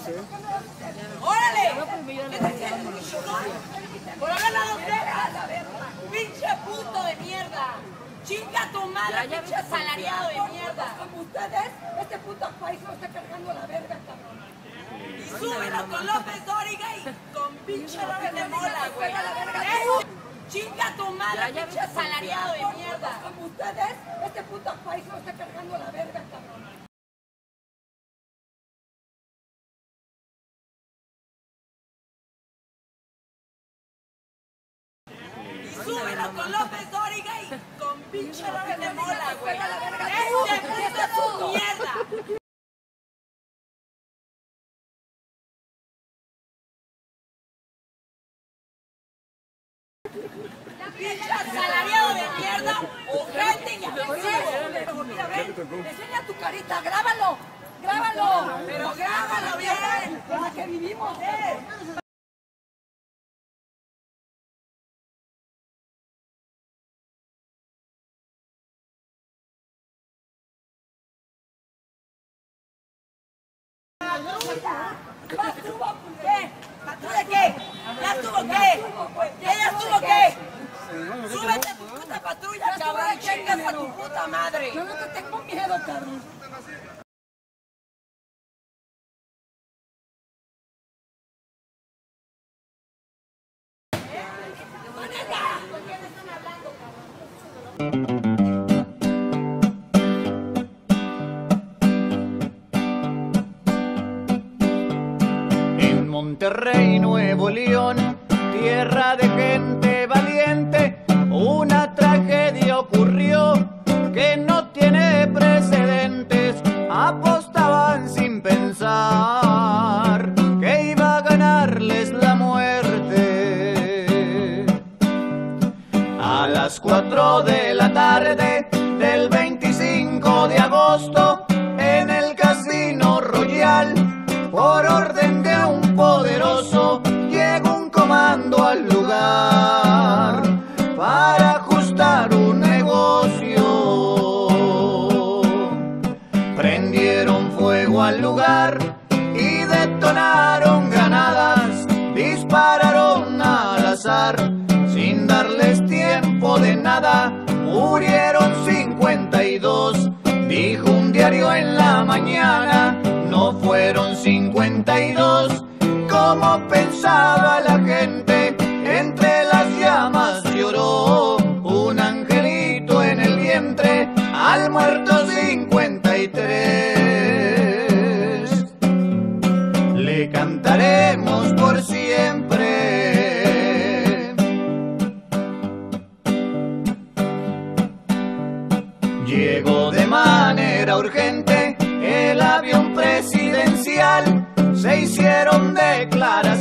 ¡Órale! ¡Por haber dado ¡pinche puto de mierda! ¡Chinga tu madre, pinche asalariado de mierda! Como ustedes, este puto país lo está cargando a la verga, cabrón. Y súbelo con López Dóriga y con pinche López de Mola, güey. ¡Chinga tu madre, pinche asalariado de mierda! Como ustedes, este puto país lo está cargando a la verga, cabrón. Súbelo con López Dóriga y con pinche López de Mola, güey. ¡Este puto mierda! ¡Pinche asalariado de mierda! ¡Ojete y agresivo! Mira, ven, enseña tu carita, grábalo, grábalo. ¡Pero grábalo bien! Con la que vivimos, ¿Qué? ¿Patrulla qué? ¿Ya estuvo qué? ¿Ya estuvo qué? ¡Súbete a tu puta patrulla, cabrón! ¡Chingas a tu puta madre! Yo no te tengo miedo, cabrón. En Monterrey, Nuevo León, tierra de gente valiente, una tragedia ocurrió que no tiene precedentes. Apostaban sin pensar que iba a ganarles la muerte. A las 4 de la tarde del 25 de agosto, en el Casino Royal, por orden de un poderoso, llegó un comando al lugar para ajustar un negocio. Prendieron fuego al lugar y detonaron granadas, dispararon al azar, sin darles tiempo de nada, murieron 52, dijo un diario en la mañana. No fueron 52, como pensaba la gente, entre las llamas lloró un angelito en el vientre, al muerto 53. Le cantaremos por siempre. Llegó de manera urgente el avión presidencial, se hicieron declaraciones